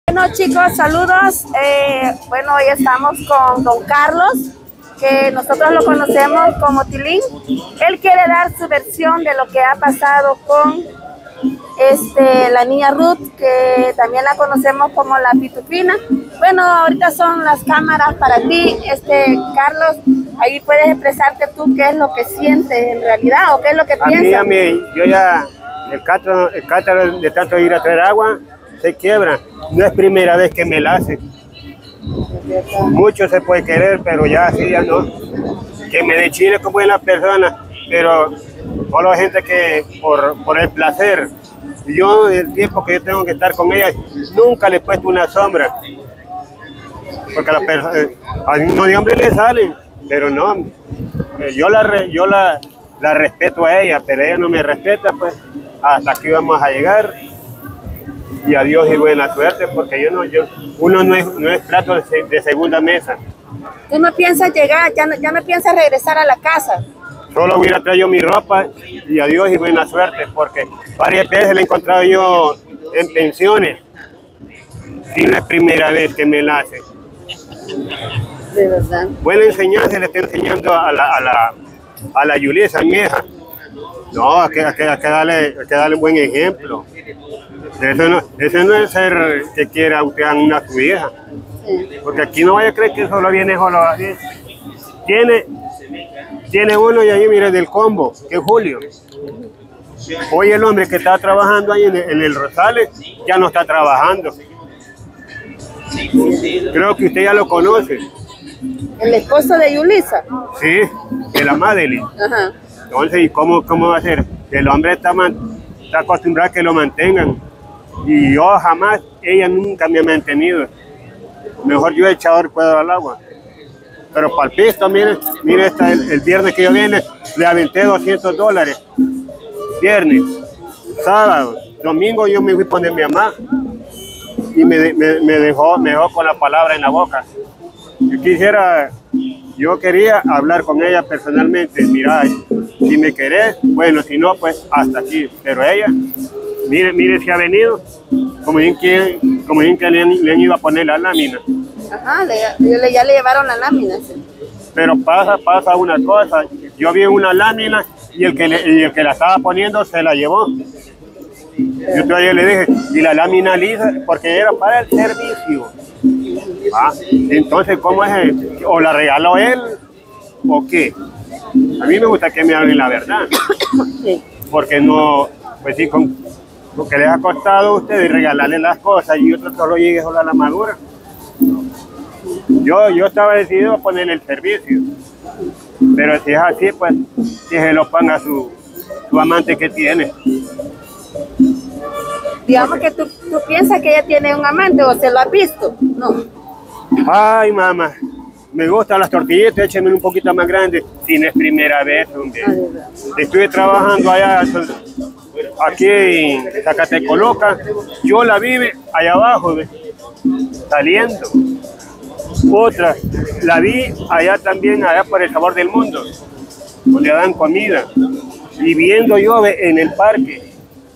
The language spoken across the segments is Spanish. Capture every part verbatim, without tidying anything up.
Bueno chicos, saludos. Eh, bueno, hoy estamos con don Carlos, que nosotros lo conocemos como Tilín. Él quiere dar su versión de lo que ha pasado con este, la niña Ruth, que también la conocemos como la Pitufina. Bueno, ahorita son las cámaras para ti, este Carlos. Ahí puedes expresarte tú qué es lo que sientes en realidad o qué es lo que a piensas. Mí, a mí, yo ya, el cántaro, el cántaro de tanto ir a traer agua se quiebra. No es primera vez que me la hace. Mucho se puede querer, pero ya así ya no. Que me dechile como buena persona, pero solo gente que por, por el placer. Yo, el tiempo que yo tengo que estar con ella, nunca le he puesto una sombra. Porque a, la, a uno de hombre le salen, pero no. Yo la, yo la, la respeto a ella, pero ella no me respeta, pues hasta aquí vamos a llegar. Y adiós y buena suerte, porque yo no, yo, uno no es, no es plato de, de segunda mesa. ¿Tú no piensas llegar, ya no, ya no piensas regresar a la casa? Solo hubiera traído mi ropa y adiós y buena suerte, porque varias veces la he encontrado yo en pensiones. Y no es primera vez que me la hace. De verdad. Buena enseñanza le está enseñando a la, a la, a la Yulisa, mi hija. No, hay que, hay que, hay que darle, hay que darle un buen ejemplo. Eso no, eso no es ser que quiera usted a una su hija. Sí. Porque aquí no vaya a creer que solo viene solo así. Tiene, tiene uno y ahí mire del combo, que es Julio. Hoy el hombre que está trabajando ahí en el, en el Rosales ya no está trabajando. Creo que usted ya lo conoce. ¿El esposo de Yulisa? Sí, de la Madeline. Ajá. Entonces, ¿y cómo, cómo va a ser? El hombre está, man, está acostumbrado a que lo mantengan. Y yo jamás, ella nunca me ha mantenido. Mejor yo he echado el cuadro al agua. Pero para el pisto, mire, mire esta, el, el viernes que yo vine, le aventé doscientos dólares. Viernes, sábado, domingo yo me fui a poner mi mamá. Y me, me, me, dejó, me dejó con la palabra en la boca. Yo quisiera, yo quería hablar con ella personalmente. Mira, si me querés, bueno, si no, pues hasta aquí. Pero ella, mire, mire si ha venido, como bien que, como bien que le, le han ido a poner la lámina. Ajá, le, le, ya le llevaron la lámina. Sí. Pero pasa, pasa una cosa, yo vi una lámina y el que, le, y el que la estaba poniendo se la llevó. Yo todavía le dije, y la lámina lisa, porque era para el servicio. ¿Ah? Entonces, ¿cómo es? El, ¿o la regaló él o qué? A mí me gusta que me hablen la verdad. Sí. Porque no, pues sí, con lo que les ha costado a ustedes regalarle las cosas y otro solo llegue solo a la madura. Yo, yo estaba decidido a ponerle el servicio. Pero si es así, pues que se lo ponga su, su amante que tiene. Digamos que tú, tú piensas que ella tiene un amante o se lo has visto, ¿no? Ay, mamá, me gustan las tortillitas, échenme un poquito más grande. Si no es primera vez, hombre. Estuve trabajando allá, aquí en Zacatecoloca. Yo la vi allá abajo, saliendo. Otra, la vi allá también, allá por el Sabor del Mundo, donde dan comida. Y viendo yo en el parque,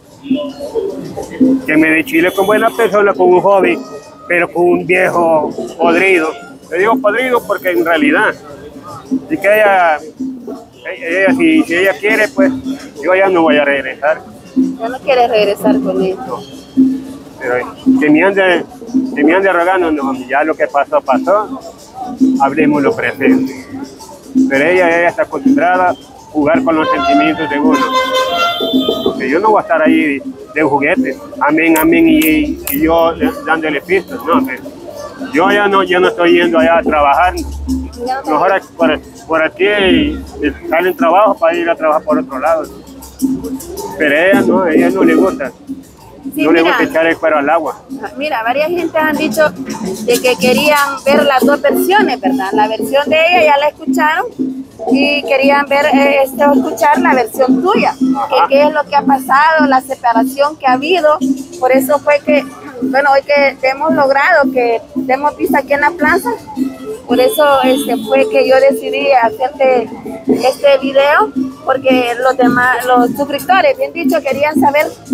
que me dechile con buena persona, con un joven, pero con un viejo podrido. Le digo podrido porque en realidad, y que ella, ella si, si ella quiere, pues yo ya no voy a regresar. ¿Ya no quieres regresar con él? No. Pero que me ande, que me ande rogando, no, ya lo que pasó, pasó, hablemos lo presente. Pero ella, ella está acostumbrada a jugar con los sentimientos de uno. Porque yo no voy a estar ahí de juguete, amén, amén, y, y yo dándole pistas, no, yo ya no, ya no estoy yendo allá a trabajar, mejor por, por aquí salen trabajo para ir a trabajar por otro lado, pero a ella no, a ella no le gusta, sí, no mira, le gusta echar el cuero al agua. Mira, varias gente han dicho de que querían ver las dos versiones, ¿verdad? La versión de ella ya la escucharon, y querían ver, eh, este, escuchar la versión tuya, que qué es lo que ha pasado, la separación que ha habido. Por eso fue que, bueno, hoy que te hemos logrado, que te hemos visto aquí en la plaza, por eso este, fue que yo decidí hacerte este video, porque los demás, los suscriptores, bien dicho, querían saber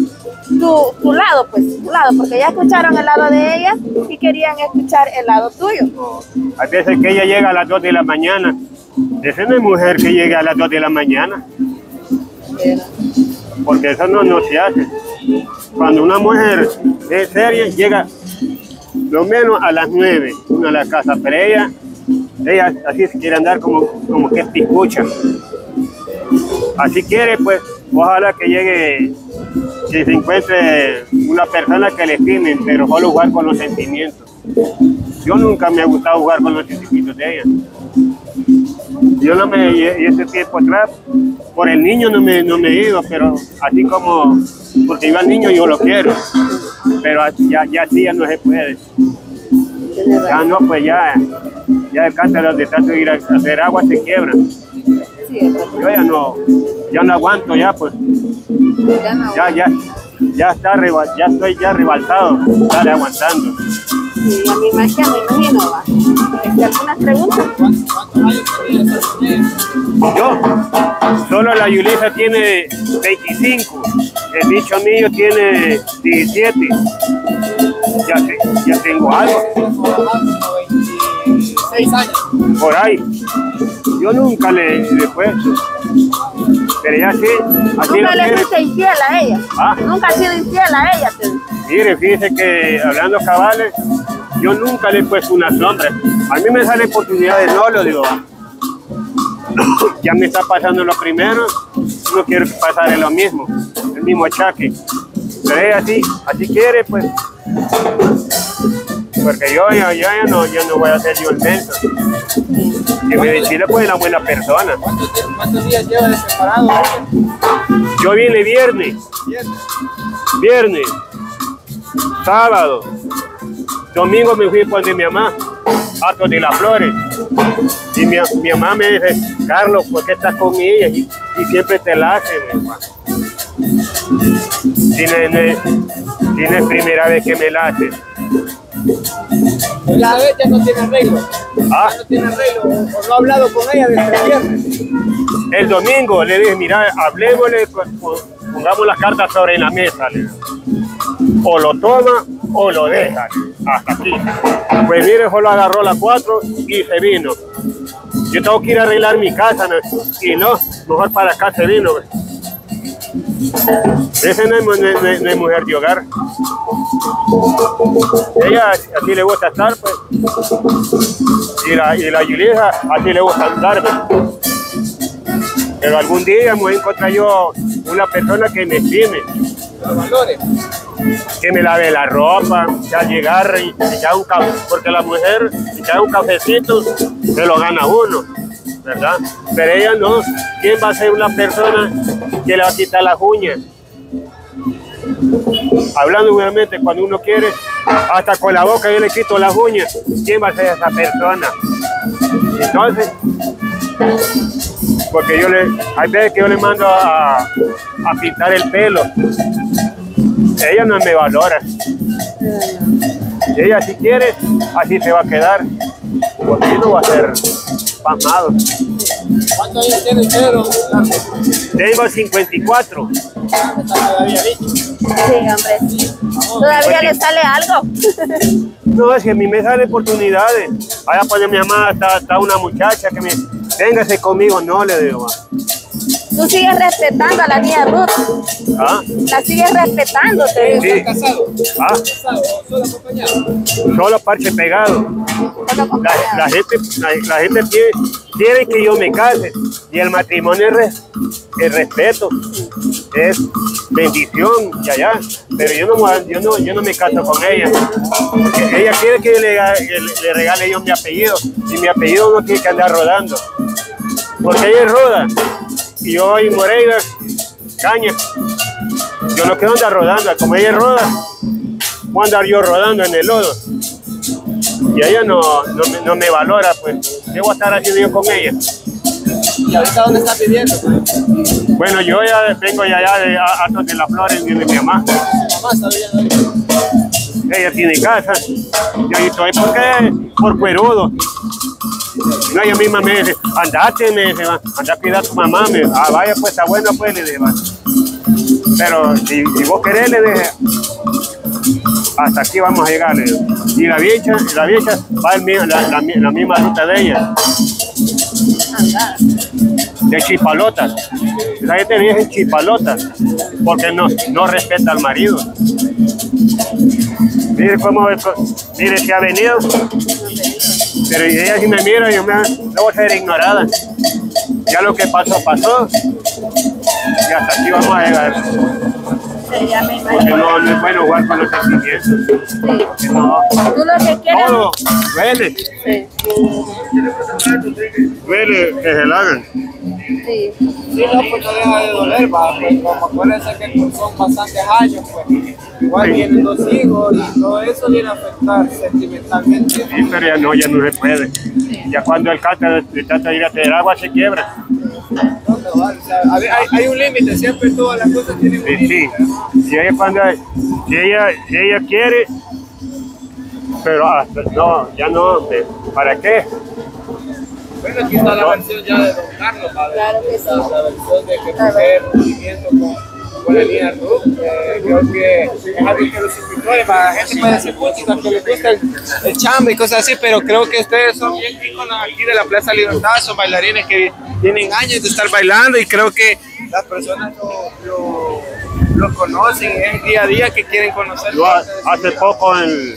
tu, tu lado, pues, tu lado, porque ya escucharon el lado de ella y querían escuchar el lado tuyo. No. Hay veces que ella llega a las dos de la mañana. Esa no es mujer que llegue a las dos de la mañana. Pero... porque eso no, no se hace. Cuando una mujer es seria, llega lo menos a las nueve, una a la casa, pero ella, ella así se quiere andar como, como que es picucha. Así quiere, pues, ojalá que llegue, que se encuentre una persona que le estimen, pero solo jugar con los sentimientos. Yo nunca me ha gustado jugar con los sentimientos de ella. Yo no me, y ese tiempo atrás, por el niño no me, no me he ido, pero así como, porque yo al niño yo lo quiero, pero ya, ya sí ya no se puede. Ya no, pues ya, ya el cáncer de tanto ir a hacer agua se quiebra. Yo ya no, ya no aguanto ya, pues. Ya, ya, ya está, ya estoy ya rebaltado, estar aguantando. Sí, a mí más que me imagino, va. ¿Algunas preguntas? Yo, solo la Yulisa tiene veinticinco, el bicho mío tiene diecisiete. Ya, te, ya tengo algo. veintiséis años. Por ahí. Yo nunca le he puesto. Pero ya sí. Nunca le fuiste infiel a ella. ¿Ah? Nunca has sido infiel a ella. Te... Mire, fíjese que hablando cabales, yo nunca le he puesto una sombra. A mí me salen oportunidades, no lo digo. Ya me está pasando lo primero, no quiero que pasara lo mismo, el mismo achaque. Pero ella así, así quiere, pues. Porque yo ya, ya, ya, no, ya no voy a ser yo el menso. Que me decide pues una buena persona. ¿Cuántos, ¿Cuántos días lleva de separado? Yo vine viernes. Viernes. Viernes. Sábado. Domingo me fui con mi mamá, a de las Flores. Y mi, mi mamá me dice, Carlos, ¿por qué estás con ella? Y, y siempre te la hace, mi mamá. Si no, no, si no es primera vez que me la hace. La vez ya no tiene arreglo. ¿Ah? Ya no tiene arreglo. O, o no ha hablado con ella desde el viernes. El domingo le dije, mira, hablemosle, pongamos las cartas sobre la mesa. Le dije. O lo toma o lo deja. Hasta aquí. Pues mire, solo agarró las cuatro y se vino. Yo tengo que ir a arreglar mi casa, ¿no? Y no, mejor para acá se vino. Ese no es, no, es, no es mujer de hogar. Ella así le gusta estar, pues. Y la, y la Yulisa así le gusta andar, pues. Pero algún día me voy a encontrar yo una persona que me estime. Los valores. Que me lave la ropa, que al llegar y echar un café, porque la mujer echar un cafecito se lo gana uno, ¿verdad? Pero ella no. ¿Quién va a ser una persona que le va a quitar las uñas? Hablando obviamente, cuando uno quiere, hasta con la boca yo le quito las uñas. ¿Quién va a ser esa persona? Entonces, porque yo le, hay veces que yo le mando a, a pintar el pelo. Ella no me valora. Ella si quiere, así se va a quedar. Porque yo no va a ser pasmado. ¿Cuántos años tiene usted, don Carlos? Tengo cincuenta y cuatro. Está todavía dicho. Sí, hombre. ¿Todavía le sale algo? No, es que a mí me salen oportunidades. Allá pues mi mamá está, está una muchacha que me... Véngase conmigo, no le digo. Tú sigues respetando a la niña Ruth. ¿Ah? La sigues respetando. ¿Usted Sí. está casado? ¿Ah? ¿Casado o solo acompañado? Solo parche pegado. La, la gente, la, la gente quiere, quiere que yo me case. Y el matrimonio es, res, es respeto, es bendición, ya, ya. Pero yo no, yo, no, yo no me caso con ella. Porque ella quiere que le, le, le regale yo mi apellido. Y mi apellido no tiene que andar rodando. Porque ella es roda. Y yo soy Moreira, caña. Yo no quiero andar rodando. Como ella es roda, voy a andar yo rodando en el lodo. Y ella no, no, me, no me valora, pues. ¿Qué voy a estar haciendo yo con ella? ¿Y ahorita dónde está viviendo? Bueno, yo ya vengo ya, ya de Atos de las Flores de mi mamá. ¿Su mamá está viviendo ahí? Ella tiene casa. Yo estoy porque por cuerudo. No, ella misma me dice, andate, me dice, anda a cuidar a tu mamá. Me dice, ah, vaya, pues está bueno, pues, le dice, va. pero si, si vos querés, le dije, hasta aquí vamos a llegar. Le digo. Y la vieja, la vieja va en la, la, la, la misma ruta de ella. De chipalotas. Esa gente vive en chipalotas porque no, no respeta al marido. Mire cómo, mire que ha venido. Pero ella si me mira, yo me no voy a ser ignorada. Ya lo que pasó, pasó. Y hasta aquí vamos a llegar. Porque no, no es bueno jugar con los sentimientos. Sí. No. Tú lo que quieres. Todo duele. Sí. Duele que se la hagan. Sí. Sí, no, pues no deja de doler, va. Pues como acuérdense que son bastantes años, pues. Igual tienen dos hijos y todo eso viene a afectar sentimentalmente. Sí, pero ya no, ya no se puede. Ya cuando el cata le trata de ir a tener agua se quiebra. ¿Dónde va? O sea, hay, hay un límite, siempre todas las cosas tienen un Sí, límite. sí. Y ella cuando si ella, ella quiere, pero hasta, no, ya no, ¿para qué? Bueno, aquí está la versión ya de Don Carlos, ¿vale? Claro que sí. La, la versión de que fue el movimiento con, con la línea Ruth. Eh, creo que es algo que los suscriptores, para la gente puede decir música, que les gusta el, el chamba y cosas así, pero creo que ustedes son bien íconos aquí de la Plaza Libertad, son bailarines que tienen años de estar bailando y creo que las personas lo, lo, lo conocen, es día a día que quieren conocer. Yo hace poco en,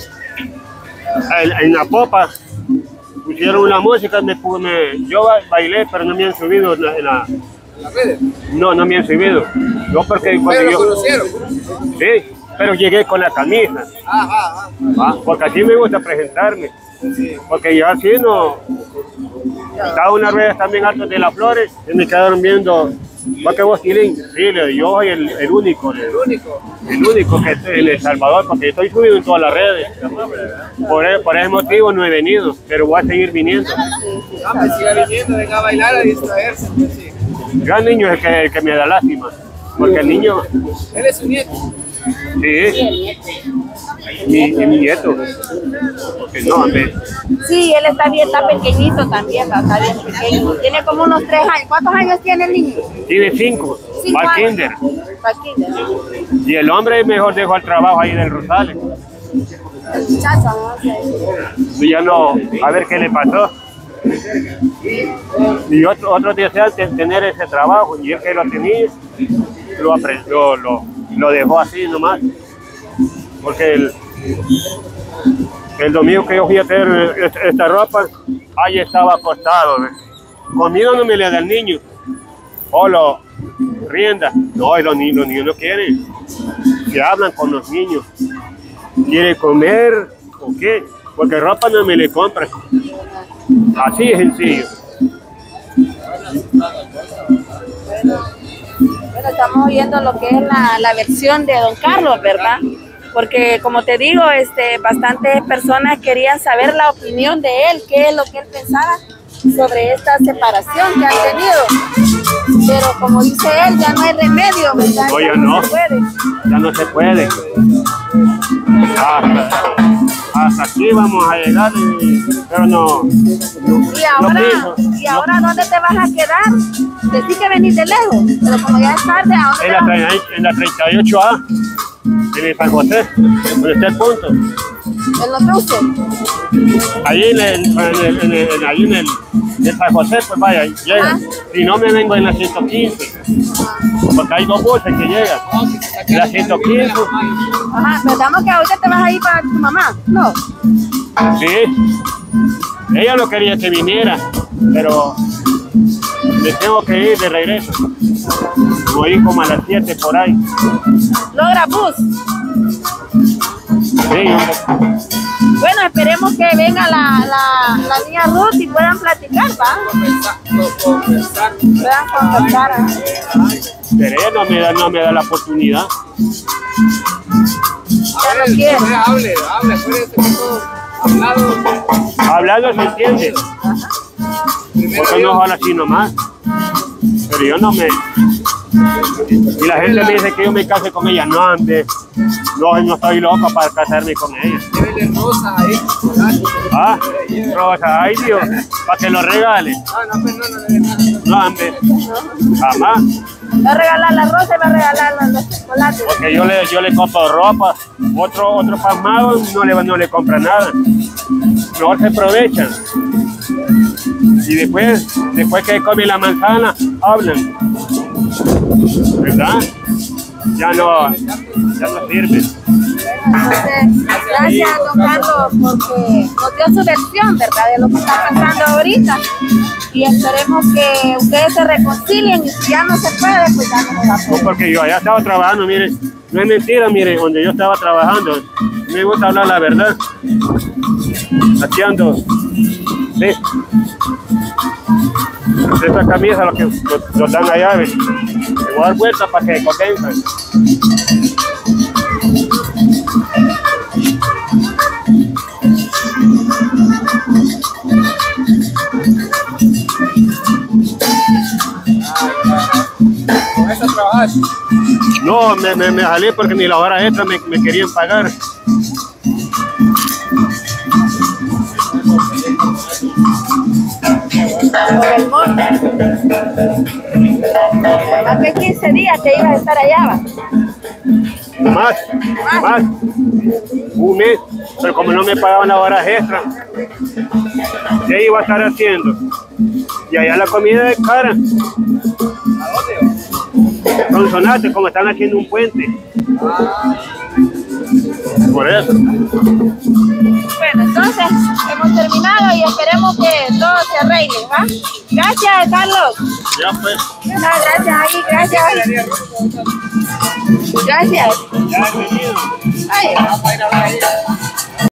en, en la popa pusieron una música, me, me, yo bailé, pero no me han subido en la, en la, ¿En las redes? no, no me han subido. Yo porque cuando ¿Pero lo yo, conocieron? sí, pero llegué con la camisa, Ajá, ajá. ¿va? Porque así me gusta presentarme, Sí. porque yo así no, estaba unas redes también altas de las flores y me quedaron viendo, ¿va que vos Tilín? Sí, le digo, yo soy el, el único, le El digo. único. El único que estoy en El Salvador, porque estoy subido en todas las redes. Por, e- por ese motivo no he venido, pero voy a seguir viniendo. Ah, pues siga viniendo, venga a bailar, a distraerse, pues sí. Yo al niño es el que, el que me da lástima, porque el niño, Él es su nieto. sí, mi, y mi nieto, porque no, hombre, Sí, él está bien, está pequeñito también, ¿no? Está bien pequeño. Tiene como unos tres años. ¿Cuántos años tiene el niño? tiene cinco, Cinco va al años. kinder. Va al kinder. Y el hombre mejor dejó el trabajo ahí del Rosales. El muchacho, no sé. Y ya no, a ver qué le pasó. Y otro, otros desean te- tener ese trabajo, y él que lo tenía, lo, apre- lo, lo, lo dejó así nomás. Porque el, el domingo que yo fui a tener esta, esta ropa, ahí estaba acostado. ¿Ves? Comida no me le da el niño. O lo rienda. No, y los, ni- los niños no quieren. Se hablan con los niños. ¿Quiere comer o qué? Porque ropa no me le compran. Así es sencillo. Bueno, estamos oyendo lo que es la, la versión de Don Carlos, ¿verdad? Porque como te digo, este, bastantes personas querían saber la opinión de él, qué es lo que él pensaba sobre esta separación que han tenido. Pero como dice él, ya no hay remedio, ¿verdad? No, ya no no. se puede. Ya no se puede. Hasta, hasta aquí vamos a llegar, y- pero no. Y ahora, pienso, ¿y ahora dónde te vas a quedar? Decís que venís de lejos, pero como ya es tarde, ¿a dónde En te la, vas? treinta y- en la treinta y ocho A, en el San José, donde está el punto. ¿En los dulces? Ahí en el, en el, en el, en- ahí en el, en el San José, pues vaya, llega. Ah. Si no me vengo en la ciento quince, porque hay dos buses que llegan. En la ciento quince, Ajá, pensamos que ahorita te vas a ir para tu mamá. No. sí. Ella no quería que viniera, pero me tengo que ir de regreso. Voy como a las siete por ahí. Logra bus. Sí, hombre. Bueno, esperemos que venga la, la, la niña Ruth y puedan platicar, ¿va? Conversar. Puedan conversar. ¿ah? Pero ella no me da, no me da la oportunidad. Ya no quiere. Hable, hable, acuérdense que todo hablado. Hablando se entiende, porque no habla así nomás. Pero yo no me... Y la gente me dice que yo me case con ella. No, hombre, no, no estoy loco para casarme con ella. Llévele rosas ahí. ¿verdad? Ah, Rosa, ay Dios, para que lo regale. No, no, pues no, no le dé nada. No, hombre, jamás. Va a regalar la rosa y va a regalar los, los chocolates. Porque yo le, yo le compro ropa, otro, otro pasmado no le, no le compra nada. Mejor se aprovechan. Y después, después que come la manzana, hablan. ¿Verdad? Ya no, ya no sirve. Entonces, gracias, don Carlos, porque nos dio su versión, ¿verdad?, de lo que está pasando ahorita. Y esperemos que ustedes se reconcilien y si ya no se puede, pues ya no nos va a poder. No, porque yo allá estaba trabajando, mire, no es mentira, mire, donde yo estaba trabajando, me gusta hablar la verdad. Aquí ando, sí. Esta camisa, lo que lo, lo dan allá, ¿ves? Me voy a dar vuelta para que convengan. ¿Con eso trabajas? No, me, me, me jalé porque ni la hora extra me, me querían pagar. Por el monte. Hace quince días que ibas a estar allá, ¿va? Más, más, un mes, pero como no me pagaban las horas extras, ¿qué iba a estar haciendo? Y allá la comida es cara. ¿A dónde? Consonante, como están haciendo un puente. Ah. Por eso. Bueno, entonces hemos terminado y esperemos que todo se arregle, ¿va? Gracias, Carlos. Ya pues. No, gracias ahí, gracias. Gracias. Ya he venido. Ay. Vamos a ir a ver ahí.